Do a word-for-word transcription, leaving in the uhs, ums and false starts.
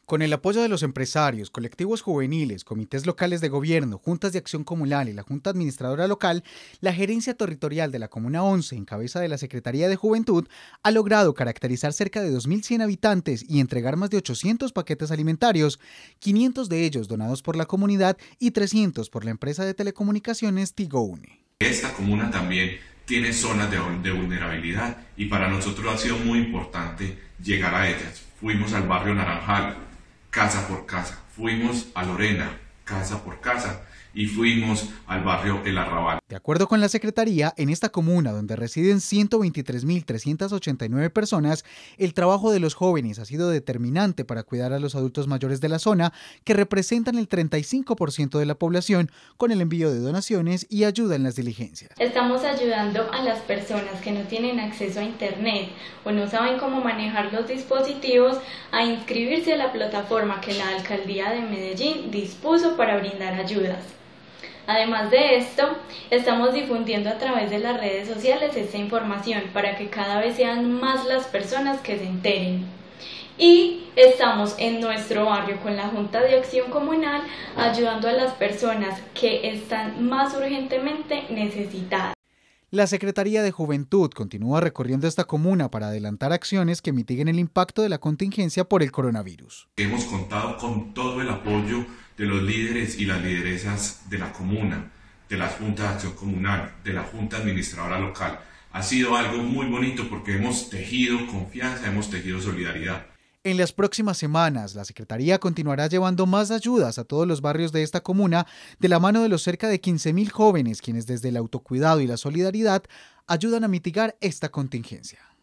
Con el apoyo de los empresarios, colectivos juveniles, comités locales de gobierno, juntas de acción comunal y la Junta Administradora Local, la Gerencia Territorial de la Comuna once, en cabeza de la Secretaría de Juventud, ha logrado caracterizar cerca de dos mil cien habitantes y entregar más de ochocientos paquetes alimentarios, quinientos de ellos donados por la comunidad y trescientos por la empresa de telecomunicaciones Tigo Une. Esta comuna también tiene zonas de, de vulnerabilidad y para nosotros ha sido muy importante llegar a ellas. Fuimos al barrio Naranjal, casa por casa, fuimos a Lorena, casa por casa, y fuimos al barrio El Arrabal. De acuerdo con la Secretaría, en esta comuna, donde residen ciento veintitrés mil trescientas ochenta y nueve personas, el trabajo de los jóvenes ha sido determinante para cuidar a los adultos mayores de la zona, que representan el treinta y cinco por ciento de la población, con el envío de donaciones y ayuda en las diligencias. Estamos ayudando a las personas que no tienen acceso a internet o no saben cómo manejar los dispositivos a inscribirse a la plataforma que la Alcaldía de Medellín dispuso para brindar ayudas. Además de esto, estamos difundiendo a través de las redes sociales esta información para que cada vez sean más las personas que se enteren. Y estamos en nuestro barrio con la Junta de Acción Comunal ayudando a las personas que están más urgentemente necesitadas. La Secretaría de Juventud continúa recorriendo esta comuna para adelantar acciones que mitiguen el impacto de la contingencia por el coronavirus. Hemos contado con todo el apoyo de los líderes y las lideresas de la comuna, de la Junta de Acción Comunal, de la Junta Administradora Local. Ha sido algo muy bonito porque hemos tejido confianza, hemos tejido solidaridad. En las próximas semanas, la Secretaría continuará llevando más ayudas a todos los barrios de esta comuna de la mano de los cerca de quince mil jóvenes quienes desde el autocuidado y la solidaridad ayudan a mitigar esta contingencia.